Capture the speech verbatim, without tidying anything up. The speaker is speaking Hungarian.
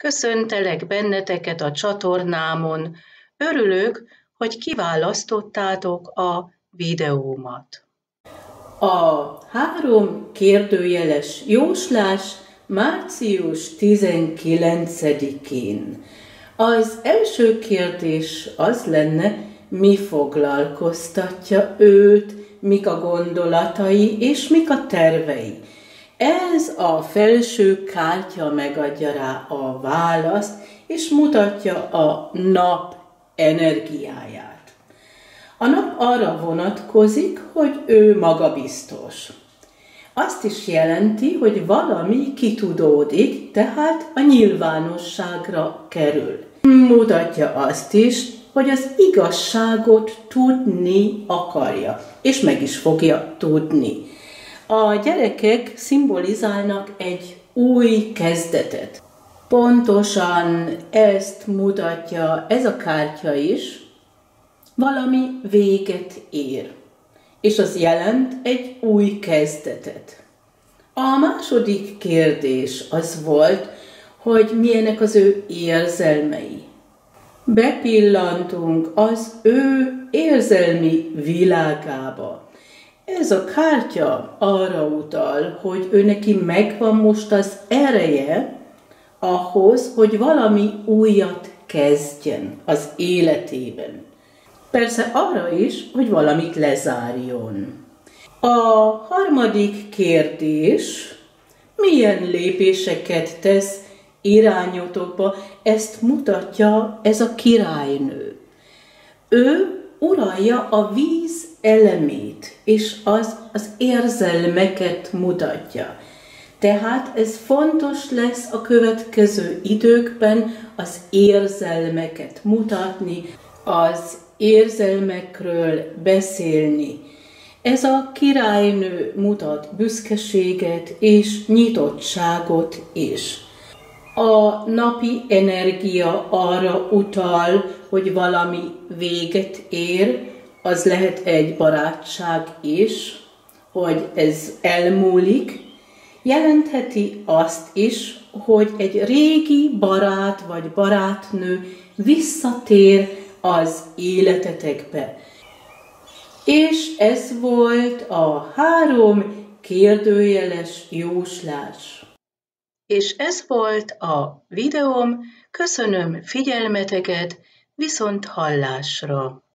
Köszöntelek benneteket a csatornámon. Örülök, hogy kiválasztottátok a videómat. A három kérdőjeles jóslás március tizenkilencedikén. Az első kérdés az lenne, mi foglalkoztatja őt, mik a gondolatai és mik a tervei. Ez a felső kártya megadja rá a választ, és mutatja a nap energiáját. A nap arra vonatkozik, hogy ő magabiztos. Azt is jelenti, hogy valami kitudódik, tehát a nyilvánosságra kerül. Mutatja azt is, hogy az igazságot tudni akarja, és meg is fogja tudni. A gyerekek szimbolizálnak egy új kezdetet. Pontosan ezt mutatja ez a kártya is, valami véget ér, és az jelent egy új kezdetet. A második kérdés az volt, hogy milyenek az ő érzelmei. Bepillantunk az ő érzelmi világába. Ez a kártya arra utal, hogy ő neki megvan most az ereje ahhoz, hogy valami újat kezdjen az életében. Persze arra is, hogy valamit lezárjon. A harmadik kérdés, milyen lépéseket tesz irányotokba, ezt mutatja ez a királynő. Ő uralja a víz elemét, és az az érzelmeket mutatja. Tehát ez fontos lesz a következő időkben az érzelmeket mutatni, az érzelmekről beszélni. Ez a királynő mutat büszkeséget és nyitottságot is. A napi energia arra utal, hogy valami véget ér, az lehet egy barátság is, hogy ez elmúlik. Jelentheti azt is, hogy egy régi barát vagy barátnő visszatér az életetekbe. És ez volt a három kérdőjeles jóslás. És ez volt a videóm. Köszönöm figyelmeteket, viszont hallásra!